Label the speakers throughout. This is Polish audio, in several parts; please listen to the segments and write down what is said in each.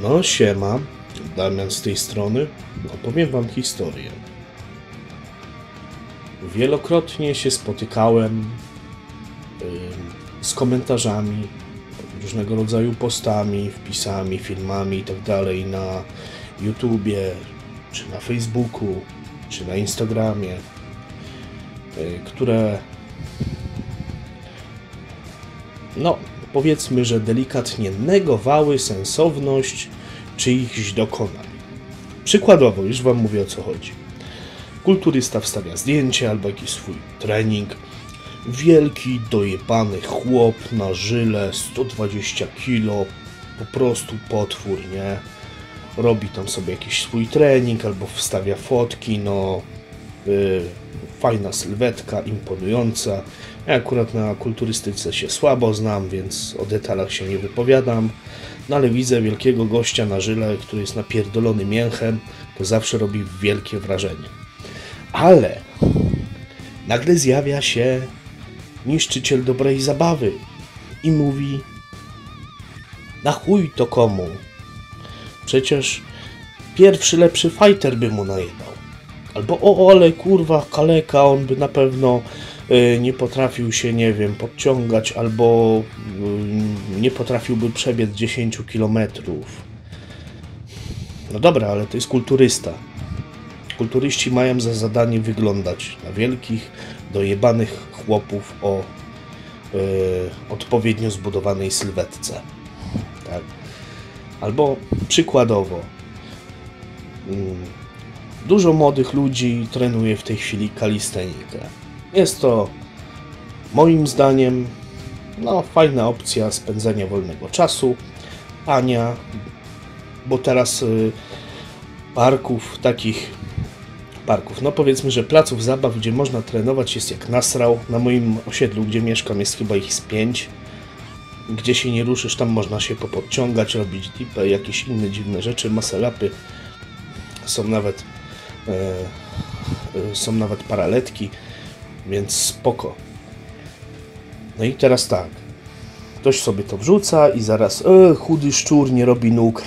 Speaker 1: No siema, Damian z tej strony. Opowiem wam historię. Wielokrotnie się spotykałem z komentarzami, różnego rodzaju postami, wpisami, filmami itd. na YouTubie, czy na Facebooku, czy na Instagramie, które powiedzmy, że delikatnie negowały sensowność czyichś dokonań. Przykładowo, już wam mówię, o co chodzi. Kulturysta wstawia zdjęcie albo jakiś swój trening. Wielki, dojebany chłop na żyle, 120 kg, po prostu potwór, nie? Robi tam sobie jakiś swój trening albo wstawia fotki, fajna sylwetka, imponująca. Ja akurat na kulturystyce się słabo znam, więc o detalach się nie wypowiadam. No ale widzę wielkiego gościa na żyle, który jest napierdolony mięchem, to zawsze robi wielkie wrażenie. Ale nagle zjawia się niszczyciel dobrej zabawy i mówi: na chuj to komu? Przecież pierwszy lepszy fighter by mu najebał. Albo ale kurwa kaleka, on by na pewno nie potrafił się, nie wiem, podciągać, albo nie potrafiłby przebiec 10 km. No dobra, ale to jest kulturysta. Kulturyści mają za zadanie wyglądać na wielkich, dojebanych chłopów o odpowiednio zbudowanej sylwetce. Tak? Albo przykładowo, dużo młodych ludzi trenuje w tej chwili kalistenikę. Jest to moim zdaniem fajna opcja spędzania wolnego czasu, tania, bo teraz powiedzmy, że placów zabaw, gdzie można trenować, jest jak nasrał. Na moim osiedlu, gdzie mieszkam, jest chyba ich z 5. Gdzie się nie ruszysz, tam można się popodciągać, robić dipy, jakieś inne dziwne rzeczy, muscle-upy. Są nawet paraletki, więc spoko. No i teraz tak. Ktoś sobie to wrzuca i zaraz chudy szczur nie robi nóg,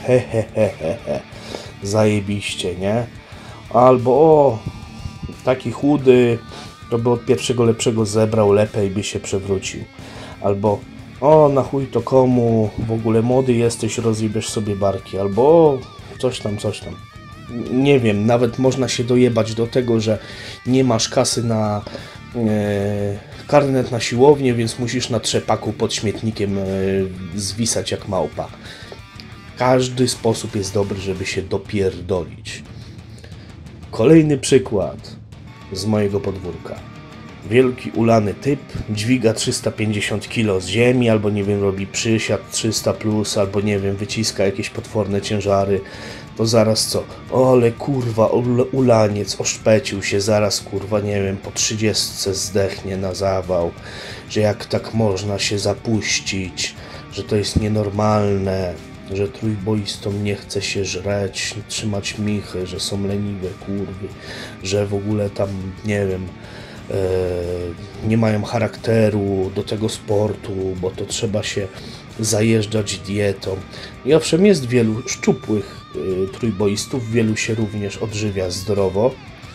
Speaker 1: zajebiście, nie? Albo taki chudy, to by od pierwszego lepszego zebrał, lepiej by się przewrócił. Albo na chuj to komu, w ogóle młody jesteś, rozjebiesz sobie barki. Albo coś tam. Nie wiem, nawet można się dojebać do tego, że nie masz kasy na karnet na siłownię, więc musisz na trzepaku pod śmietnikiem zwisać jak małpa. Każdy sposób jest dobry, żeby się dopierdolić. Kolejny przykład z mojego podwórka. Wielki, ulany typ dźwiga 350 kg z ziemi, albo nie wiem, robi przysiad 300+, albo nie wiem, wyciska jakieś potworne ciężary. To zaraz co? Ale kurwa, ulaniec oszpecił się, zaraz kurwa, nie wiem, po 30 zdechnie na zawał, że jak tak można się zapuścić, że to jest nienormalne, że trójboistom nie chce się żreć, trzymać michy, że są leniwe kurwy, że w ogóle tam, nie wiem, nie mają charakteru do tego sportu, bo to trzeba się zajeżdżać dietą. I owszem, jest wielu szczupłych trójboistów, wielu się również odżywia zdrowo.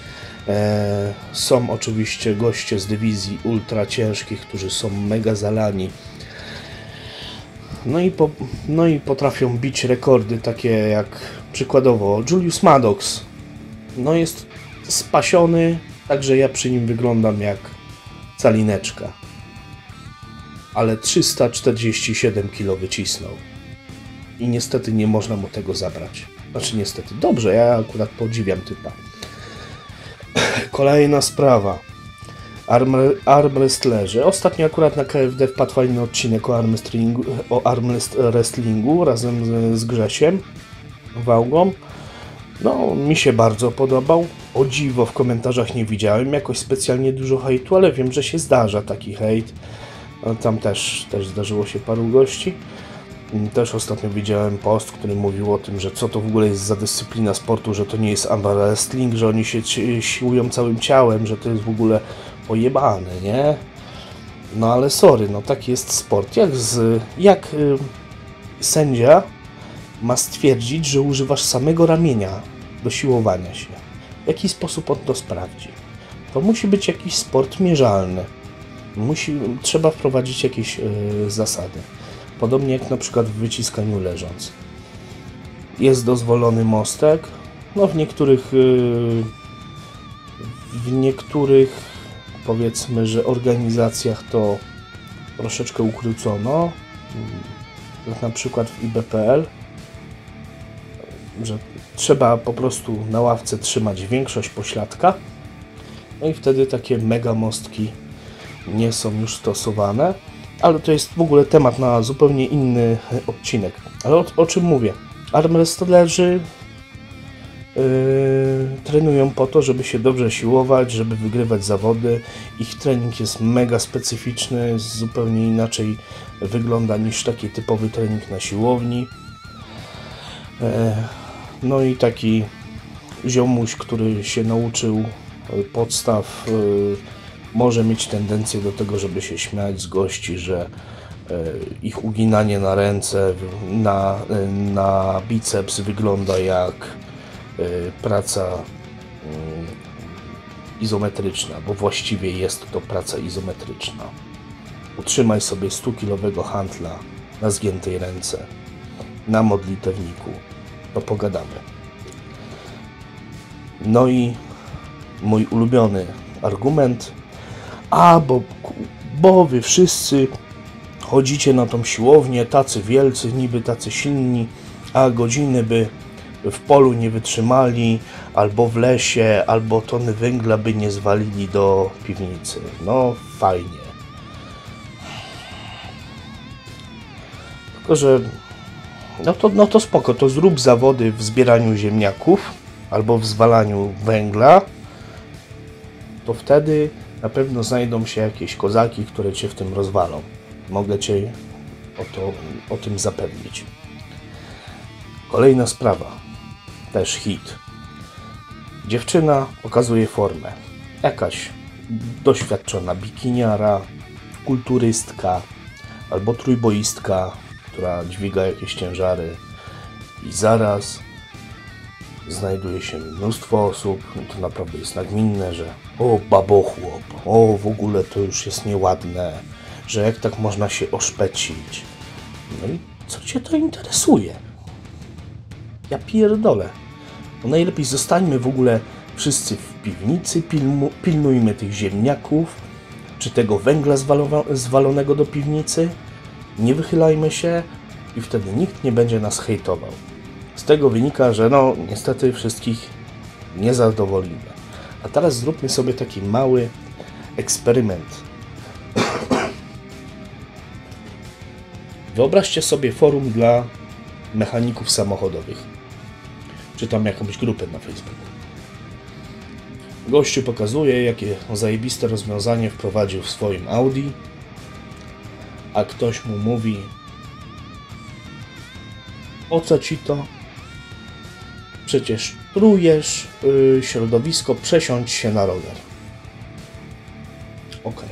Speaker 1: Są oczywiście goście z dywizji ultra ciężkich, którzy są mega zalani. No i potrafią bić rekordy takie jak przykładowo Julius Maddox. No jest spasiony, także ja przy nim wyglądam jak calineczka. Ale 347 kg wycisnął. I niestety nie można mu tego zabrać. Znaczy niestety, dobrze, ja akurat podziwiam typa. Kolejna sprawa. Armwrestlerzy. Ostatnio akurat na KFD wpadł fajny odcinek o armwrestlingu razem z Grzesiem Wałgą. No, mi się bardzo podobał. O dziwo, w komentarzach nie widziałem jakoś specjalnie dużo hejtu, ale wiem, że się zdarza taki hejt. Tam też zdarzyło się paru gości. Też ostatnio widziałem post, który mówił o tym, że co to w ogóle jest za dyscyplina sportu, że to nie jest armwrestling, że oni się siłują całym ciałem, że to jest w ogóle pojebane, nie? No ale sorry, no taki jest sport. Jak sędzia ma stwierdzić, że używasz samego ramienia do siłowania się. W jaki sposób on to sprawdzi? To musi być jakiś sport mierzalny. Trzeba wprowadzić jakieś zasady. Podobnie jak na przykład w wyciskaniu leżąc. Jest dozwolony mostek. No w niektórych powiedzmy, że organizacjach to troszeczkę ukrócono. Jak na przykład w IB.pl, że trzeba po prostu na ławce trzymać większość pośladka. No i wtedy takie mega mostki nie są już stosowane. Ale to jest w ogóle temat na zupełnie inny odcinek. Ale o czym mówię? Armwrestlerzy trenują po to, żeby się dobrze siłować, żeby wygrywać zawody. Ich trening jest mega specyficzny, zupełnie inaczej wygląda niż taki typowy trening na siłowni. No i taki ziomuś, który się nauczył podstaw, może mieć tendencję do tego, żeby się śmiać z gości, że ich uginanie na ręce, na biceps wygląda jak praca izometryczna, bo właściwie jest to praca izometryczna. Utrzymaj sobie 100-kilowego hantla na zgiętej ręce, na modlitewniku, to pogadamy. No i mój ulubiony argument, bo wy wszyscy chodzicie na tą siłownię, tacy wielcy, niby tacy silni, a godziny by w polu nie wytrzymali, albo w lesie, albo tony węgla by nie zwalili do piwnicy. No fajnie. Tylko że no to spoko, to zrób zawody w zbieraniu ziemniaków albo w zwalaniu węgla, to wtedy na pewno znajdą się jakieś kozaki, które cię w tym rozwalą. Mogę cię o tym zapewnić. Kolejna sprawa, też hit. Dziewczyna pokazuje formę. Jakaś doświadczona bikiniara, kulturystka albo trójboistka, która dźwiga jakieś ciężary i zaraz znajduje się mnóstwo osób, to naprawdę jest nagminne, że o babochłop, o w ogóle to już jest nieładne, że jak tak można się oszpecić. No i co cię to interesuje? Ja pierdolę. No najlepiej zostańmy w ogóle wszyscy w piwnicy, pilnujmy tych ziemniaków, czy tego węgla zwalonego do piwnicy, nie wychylajmy się i wtedy nikt nie będzie nas hejtował. Z tego wynika, że no niestety wszystkich nie zadowolimy. A teraz zróbmy sobie taki mały eksperyment. Wyobraźcie sobie forum dla mechaników samochodowych, czy tam jakąś grupę na Facebooku. Gościu pokazuje, jakie zajebiste rozwiązanie wprowadził w swoim Audi, a ktoś mu mówi: o co ci to? Przecież trujesz środowisko, przesiądź się na rower. Ok.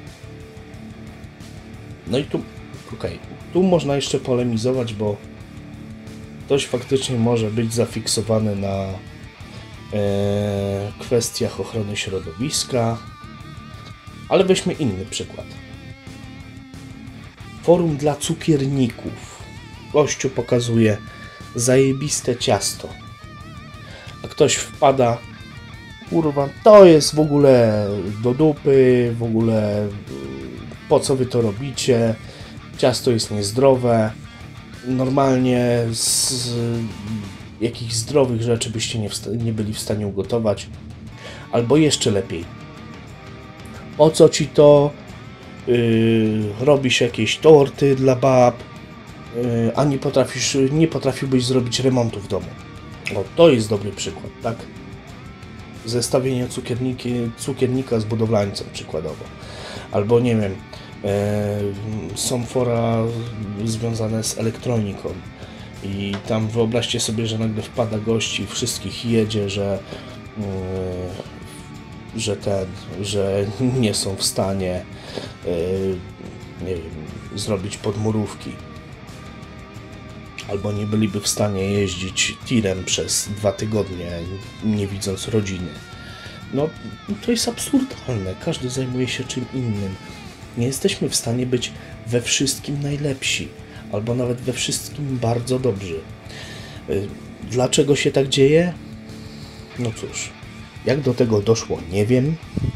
Speaker 1: No i tu można jeszcze polemizować, bo ktoś faktycznie może być zafiksowany na kwestiach ochrony środowiska, ale weźmy inny przykład. Forum dla cukierników. Gościu pokazuje zajebiste ciasto, a ktoś wpada: kurwa, to jest w ogóle do dupy, w ogóle po co wy to robicie, ciasto jest niezdrowe, normalnie z jakichś zdrowych rzeczy byście nie byli w stanie ugotować. Albo jeszcze lepiej: po co ci to, robisz jakieś torty dla bab, a nie potrafiłbyś zrobić remontu w domu. O, to jest dobry przykład, tak? Zestawienie cukiernika z budowlańcem przykładowo. Albo nie wiem, są fora związane z elektroniką i tam wyobraźcie sobie, że nagle wpada gość i wszystkich jedzie, że nie są w stanie nie wiem, zrobić podmurówki. albo nie byliby w stanie jeździć tirem przez 2 tygodnie, nie widząc rodziny. No, to jest absurdalne. Każdy zajmuje się czym innym. Nie jesteśmy w stanie być we wszystkim najlepsi, albo nawet we wszystkim bardzo dobrzy. Dlaczego się tak dzieje? No cóż, jak do tego doszło, nie wiem,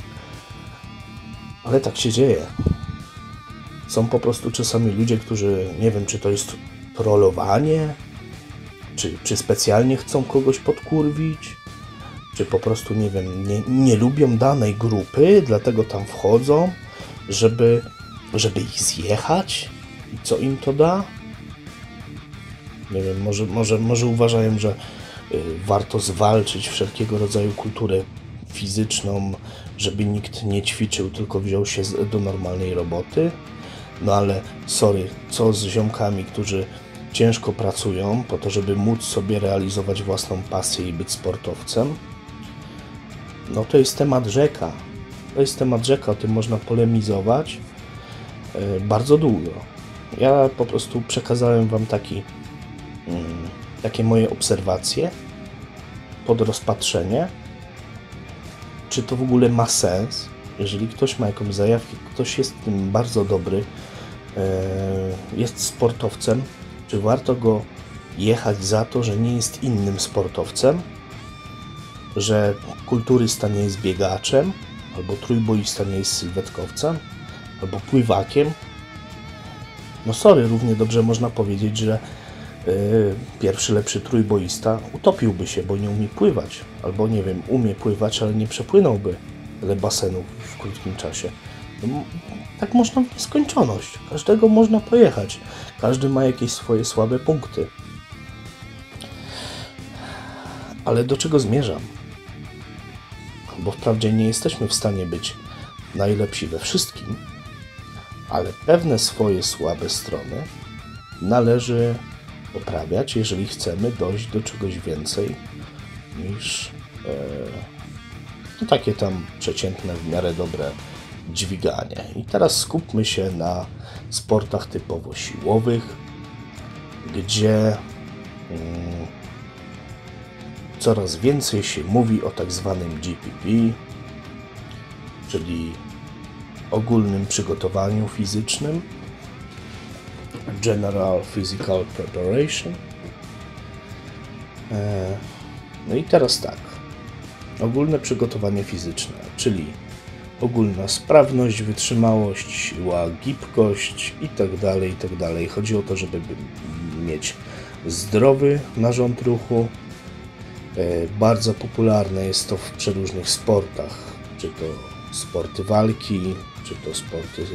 Speaker 1: ale tak się dzieje. Są po prostu czasami ludzie, którzy, nie wiem, czy to jest trollowanie, czy specjalnie chcą kogoś podkurwić, czy po prostu, nie wiem, nie lubią danej grupy, dlatego tam wchodzą, żeby ich zjechać. I co im to da? Nie wiem, może uważają, że warto zwalczyć wszelkiego rodzaju kulturę fizyczną, żeby nikt nie ćwiczył, tylko wziął się do normalnej roboty. No ale sorry, co z ziomkami, którzy ciężko pracują po to, żeby móc sobie realizować własną pasję i być sportowcem? No to jest temat rzeka. O tym można polemizować bardzo długo. Ja po prostu przekazałem Wam takie moje obserwacje pod rozpatrzenie. Czy to w ogóle ma sens? Jeżeli ktoś ma jakąś zajawkę, ktoś jest w tym bardzo dobry, jest sportowcem, czy warto go jechać za to, że nie jest innym sportowcem, że kulturysta nie jest biegaczem, albo trójboista nie jest sylwetkowcem, albo pływakiem? No sorry, równie dobrze można powiedzieć, że pierwszy lepszy trójboista utopiłby się, bo nie umie pływać, albo nie wiem, umie pływać, ale nie przepłynąłby tyle basenów w krótkim czasie. No, tak można w nieskończoność. Każdego można pojechać. Każdy ma jakieś swoje słabe punkty. Ale do czego zmierzam? Bo wprawdzie nie jesteśmy w stanie być najlepsi we wszystkim, ale pewne swoje słabe strony należy poprawiać, jeżeli chcemy dojść do czegoś więcej niż takie tam przeciętne, w miarę dobre dźwiganie. I teraz skupmy się na sportach typowo siłowych, gdzie coraz więcej się mówi o tak zwanym GPP, czyli ogólnym przygotowaniu fizycznym, General Physical Preparation. No i teraz tak, ogólne przygotowanie fizyczne, czyli ogólna sprawność, wytrzymałość, siła, gibkość itd. Chodzi o to, żeby mieć zdrowy narząd ruchu. Bardzo popularne jest to w przeróżnych sportach, czy to sporty walki, czy to sporty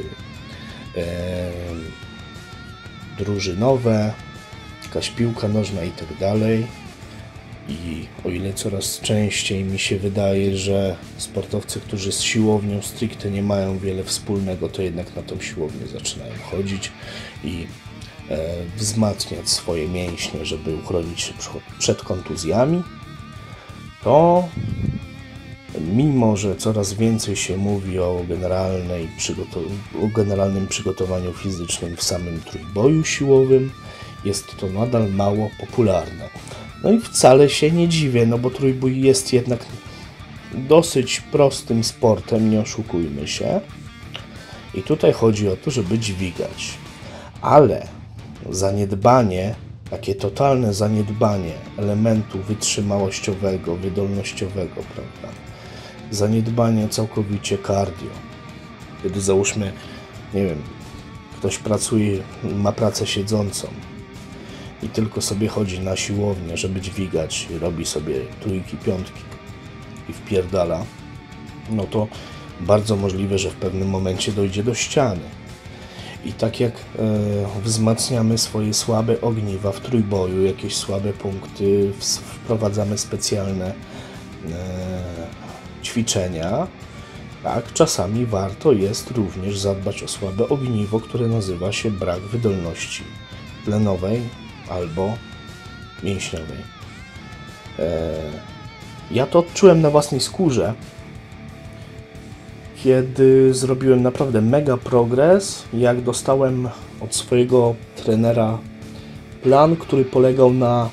Speaker 1: drużynowe, jakaś piłka nożna itd. I o ile coraz częściej mi się wydaje, że sportowcy, którzy z siłownią stricte nie mają wiele wspólnego, to jednak na tą siłownię zaczynają chodzić i wzmacniać swoje mięśnie, żeby uchronić się przed kontuzjami, to mimo, że coraz więcej się mówi o generalnym przygotowaniu fizycznym w samym trójboju siłowym, jest to nadal mało popularne. No i wcale się nie dziwię, no bo trójbój jest jednak dosyć prostym sportem, nie oszukujmy się. I tutaj chodzi o to, żeby dźwigać. Ale zaniedbanie, takie totalne zaniedbanie elementu wytrzymałościowego, wydolnościowego, prawda? Zaniedbanie całkowicie cardio. Kiedy załóżmy, nie wiem, ktoś pracuje, ma pracę siedzącą i tylko sobie chodzi na siłownię, żeby dźwigać, robi sobie trójki, piątki i wpierdala, no to bardzo możliwe, że w pewnym momencie dojdzie do ściany. I tak jak wzmacniamy swoje słabe ogniwa w trójboju, jakieś słabe punkty, wprowadzamy specjalne ćwiczenia, tak, czasami warto jest również zadbać o słabe ogniwo, które nazywa się brak wydolności tlenowej albo mięśniowej. Ja to odczułem na własnej skórze, kiedy zrobiłem naprawdę mega progres, jak dostałem od swojego trenera plan, który polegał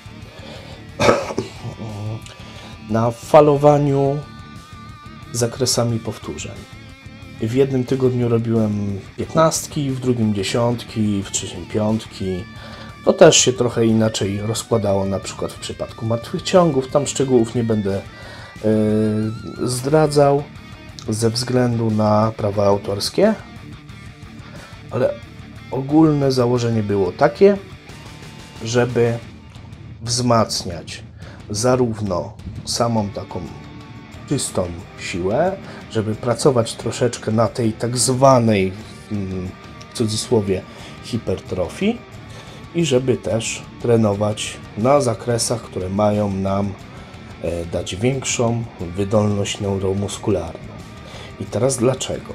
Speaker 1: na falowaniu zakresami powtórzeń. W jednym tygodniu robiłem 15, w drugim 10, w trzecim 5. To też się trochę inaczej rozkładało, na przykład w przypadku martwych ciągów. Tam szczegółów nie będę zdradzał ze względu na prawa autorskie, ale ogólne założenie było takie, żeby wzmacniać zarówno samą taką czystą siłę, żeby pracować troszeczkę na tej tak zwanej, w cudzysłowie, hipertrofii i żeby też trenować na zakresach, które mają nam dać większą wydolność neuromuskularną. I teraz dlaczego?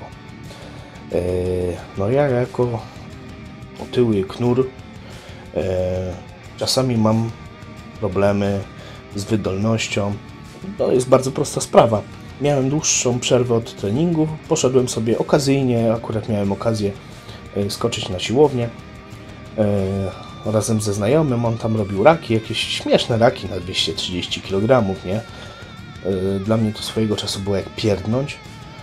Speaker 1: No ja jako otyły knur czasami mam problemy z wydolnością. To jest bardzo prosta sprawa. Miałem dłuższą przerwę od treningu, poszedłem sobie okazyjnie, akurat miałem okazję skoczyć na siłownię razem ze znajomym. On tam robił raki, jakieś śmieszne raki na 230 kg, nie? Dla mnie to swojego czasu było jak pierdnąć.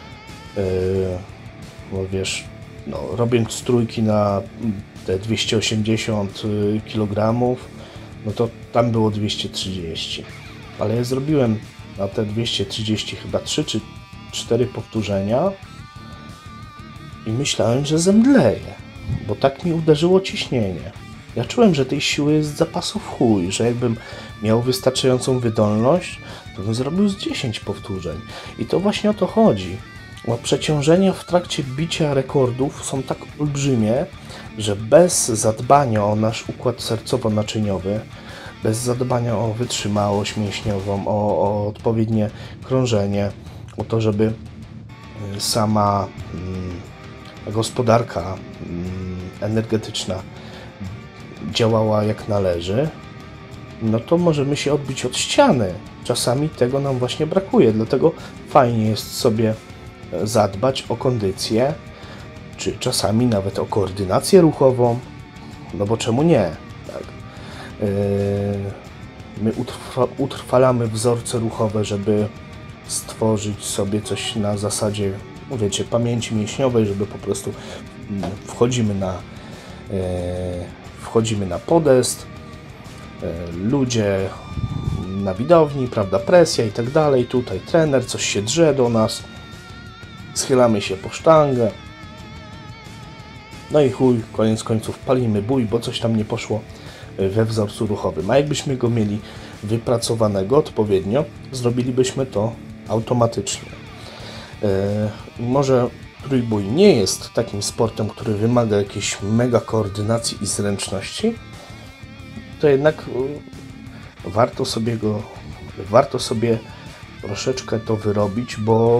Speaker 1: Bo wiesz, no, robiąc trójki na te 280 kg, no to tam było 230. Ale ja zrobiłem na te 230 chyba 3 czy 4 powtórzenia i myślałem, że zemdleję, bo tak mi uderzyło ciśnienie. Ja czułem, że tej siły jest z zapasu w chuj, że jakbym miał wystarczającą wydolność, to bym zrobił z 10 powtórzeń. I to właśnie o to chodzi. Bo przeciążenia w trakcie bicia rekordów są tak olbrzymie, że bez zadbania o nasz układ sercowo-naczyniowy, bez zadbania o wytrzymałość mięśniową, o odpowiednie krążenie, o to, żeby sama gospodarka energetyczna działała jak należy, no to możemy się odbić od ściany. Czasami tego nam właśnie brakuje, dlatego fajnie jest sobie zadbać o kondycję, czy czasami nawet o koordynację ruchową, no bo czemu nie? Tak. My utrwalamy wzorce ruchowe, żeby stworzyć sobie coś na zasadzie, no wiecie, pamięci mięśniowej, żeby po prostu wchodzimy na podest, ludzie na widowni, prawda, presja i tak dalej, tutaj trener, coś się drze do nas, schylamy się po sztangę, no i chuj, koniec końców palimy bój, bo coś tam nie poszło we wzorcu ruchowym. A jakbyśmy go mieli wypracowanego odpowiednio, zrobilibyśmy to automatycznie. Może trójbój nie jest takim sportem, który wymaga jakiejś mega koordynacji i zręczności, to jednak warto sobie troszeczkę to wyrobić, bo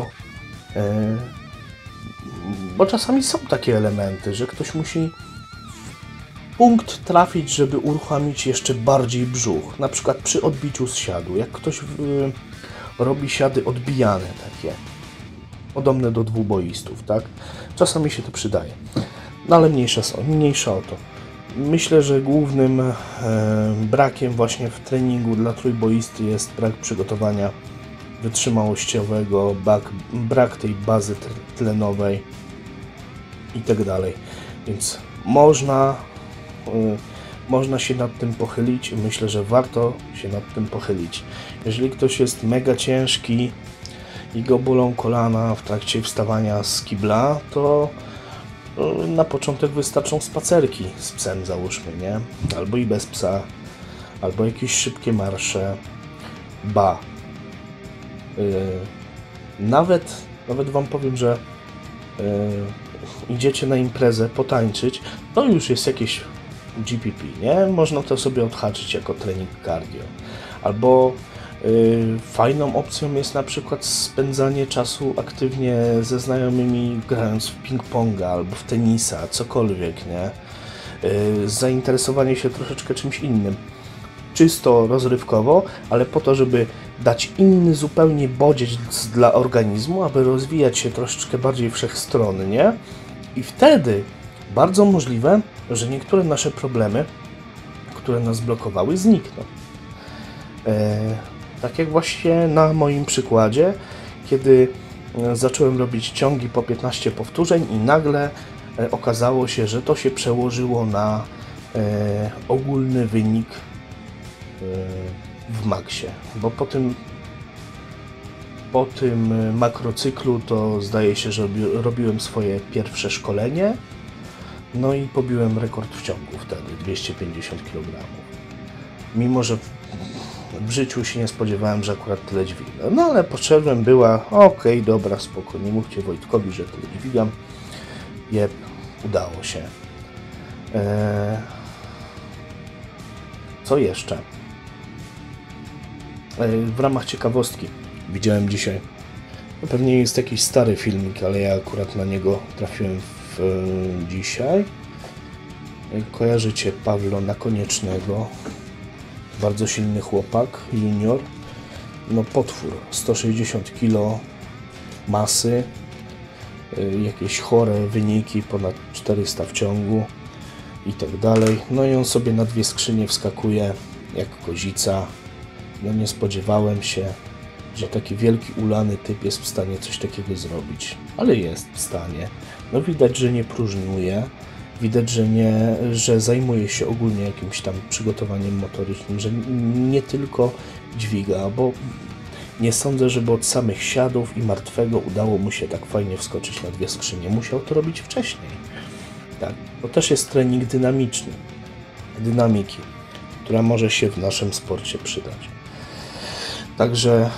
Speaker 1: czasami są takie elementy, że ktoś musi w punkt trafić, żeby uruchomić jeszcze bardziej brzuch. Na przykład przy odbiciu z siadu. Jak ktoś robi siady odbijane takie, podobne do dwuboistów, tak? Czasami się to przydaje. No ale mniejsza o to. Myślę, że głównym brakiem właśnie w treningu dla trójboisty jest brak przygotowania wytrzymałościowego, brak tej bazy tlenowej i tak dalej. Więc można się nad tym pochylić i myślę, że warto się nad tym pochylić. Jeżeli ktoś jest mega ciężki i go bolą kolana w trakcie wstawania z kibla, to na początek wystarczą spacerki z psem, załóżmy, nie? Albo i bez psa, albo jakieś szybkie marsze. Nawet wam powiem, że idziecie na imprezę potańczyć, to już jest jakieś GPP, nie? Można to sobie odhaczyć jako trening cardio. Albo fajną opcją jest na przykład spędzanie czasu aktywnie ze znajomymi, grając w ping-ponga albo w tenisa, cokolwiek, nie? Zainteresowanie się troszeczkę czymś innym. Czysto rozrywkowo, ale po to, żeby dać inny zupełnie bodziec dla organizmu, aby rozwijać się troszeczkę bardziej wszechstronnie. I wtedy bardzo możliwe, że niektóre nasze problemy, które nas blokowały, znikną. Tak jak właśnie na moim przykładzie, kiedy zacząłem robić ciągi po 15 powtórzeń i nagle okazało się, że to się przełożyło na ogólny wynik w maksie, bo po tym makrocyklu to zdaje się, że robiłem swoje pierwsze szkolenie, no i pobiłem rekord w ciągu wtedy, 250 kg. Mimo że w życiu się nie spodziewałem, że akurat tyle dźwignę. No ale poszedłem, była okej, dobra, spoko, nie mówcie Wojtkowi, że tyle dźwigam. Jep, udało się. Co jeszcze? W ramach ciekawostki widziałem dzisiaj, no pewnie jest jakiś stary filmik, ale ja akurat na niego trafiłem dzisiaj. Kojarzycie Pawła Nakoniecznego? Bardzo silny chłopak, junior. No potwór, 160 kg masy, jakieś chore wyniki, ponad 400 w ciągu i tak dalej. No i on sobie na 2 skrzynie wskakuje jak kozica. No nie spodziewałem się, że taki wielki, ulany typ jest w stanie coś takiego zrobić. Ale jest w stanie. No widać, że nie próżnuje. Widać, że zajmuje się ogólnie jakimś tam przygotowaniem motorycznym, że nie tylko dźwiga, bo nie sądzę, żeby od samych siadów i martwego udało mu się tak fajnie wskoczyć na 2 skrzynie. Musiał to robić wcześniej. Tak, to też jest trening dynamiczny. Dynamiki, która może się w naszym sporcie przydać. Także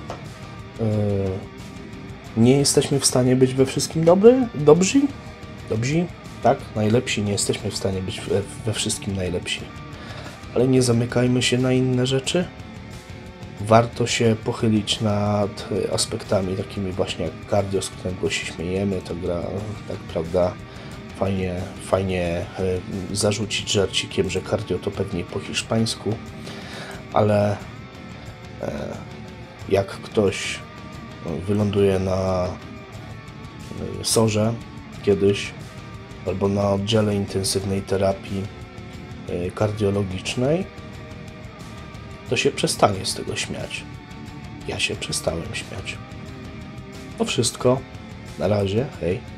Speaker 1: nie jesteśmy w stanie być we wszystkim dobrzy? Tak, najlepsi. Nie jesteśmy w stanie być we wszystkim najlepsi. Ale nie zamykajmy się na inne rzeczy. Warto się pochylić nad aspektami takimi właśnie jak cardio, z którego się śmiejemy. To gra, tak prawda, fajnie zarzucić żarcikiem, że cardio to pewnie po hiszpańsku, ale jak ktoś wyląduje na SOR-ze kiedyś albo na oddziale intensywnej terapii kardiologicznej, to się przestanie z tego śmiać. Ja się przestałem śmiać. To wszystko. Na razie. Hej.